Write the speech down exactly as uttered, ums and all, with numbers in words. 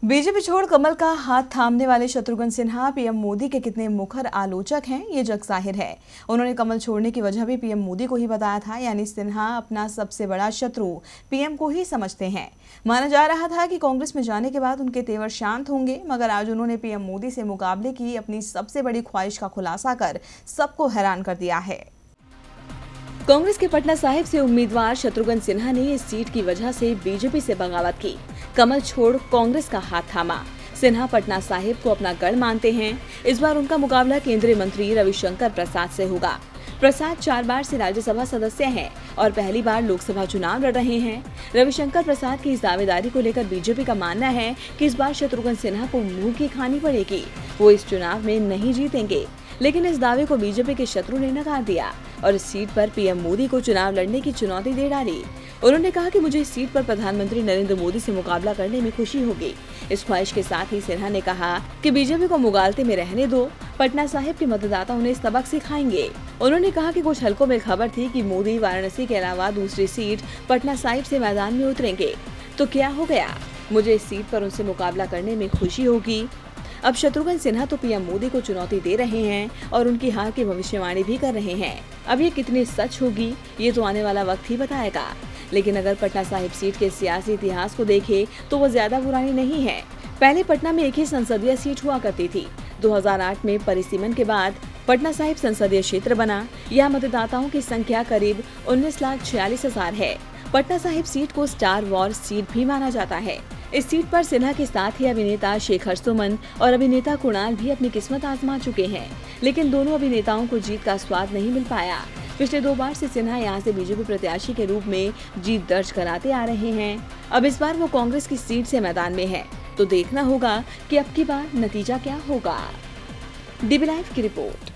BJP छोड़ कमल का हाथ थामने वाले शत्रुघ्न सिन्हा पीएम मोदी के कितने मुखर आलोचक हैं, ये जग जाहिर है। उन्होंने कमल छोड़ने की वजह भी पीएम मोदी को ही बताया था, यानी सिन्हा अपना सबसे बड़ा शत्रु पीएम को ही समझते हैं। माना जा रहा था कि कांग्रेस में जाने के बाद उनके तेवर शांत होंगे, मगर आज उन्होंने पीएम मोदी से मुकाबले की अपनी सबसे बड़ी ख्वाहिश का खुलासा कर सबको हैरान कर दिया है। कांग्रेस के पटना साहिब से उम्मीदवार शत्रुघ्न सिन्हा ने इस सीट की वजह से बीजेपी से बगावत की, कमल छोड़ कांग्रेस का हाथ थामा। सिन्हा पटना साहिब को अपना गढ़ मानते हैं। इस बार उनका मुकाबला केंद्रीय मंत्री रविशंकर प्रसाद से होगा। प्रसाद चार बार से राज्यसभा सदस्य हैं और पहली बार लोकसभा चुनाव लड़ रहे हैं। रविशंकर प्रसाद की इस दावेदारी को लेकर बीजेपी का मानना है कि इस बार शत्रुघ्न सिन्हा को मुंह की खानी पड़ेगी। वो इस चुनाव में नहीं जीतेंगे, लेकिन इस दावे को बीजेपी के शत्रु ने नकार दिया और इस सीट पर पीएम मोदी को चुनाव लड़ने की चुनौती दे डाली। उन्होंने कहा कि मुझे इस सीट पर प्रधानमंत्री नरेंद्र मोदी से मुकाबला करने में खुशी होगी। इस ख्वाहिश के साथ ही सिन्हा ने कहा कि बीजेपी को मुगालते में रहने दो, पटना साहिब के मतदाता उन्हें सबक सिखाएंगे। उन्होंने कहा कि कुछ हलकों में खबर थी कि मोदी वाराणसी के अलावा दूसरी सीट पटना साहिब से मैदान में उतरेंगे, तो क्या हो गया? मुझे इस सीट पर उनसे मुकाबला करने में खुशी होगी। अब शत्रुघ्न सिन्हा तो पीएम मोदी को चुनौती दे रहे हैं और उनकी हार की भविष्यवाणी भी कर रहे हैं। अब ये कितनी सच होगी, ये तो आने वाला वक्त ही बताएगा। लेकिन अगर पटना साहिब सीट के सियासी इतिहास को देखें तो वो ज्यादा पुरानी नहीं है। पहले पटना में एक ही संसदीय सीट हुआ करती थी। दो हज़ार आठ में परिसीमन के बाद पटना साहिब संसदीय क्षेत्र बना। यहाँ मतदाताओं की संख्या करीब उन्नीस लाख छियालीस हजार है। पटना साहिब सीट को स्टार वॉर सीट भी माना जाता है। इस सीट पर सिन्हा के साथ ही अभिनेता शेखर सुमन और अभिनेता कुणाल भी अपनी किस्मत आजमा चुके हैं, लेकिन दोनों अभिनेताओं को जीत का स्वाद नहीं मिल पाया। पिछले दो बार से सिन्हा यहाँ से बीजेपी प्रत्याशी के रूप में जीत दर्ज कराते आ रहे हैं। अब इस बार वो कांग्रेस की सीट से मैदान में है, तो देखना होगा कि अब की बार नतीजा क्या होगा। डीबी लाइव की रिपोर्ट।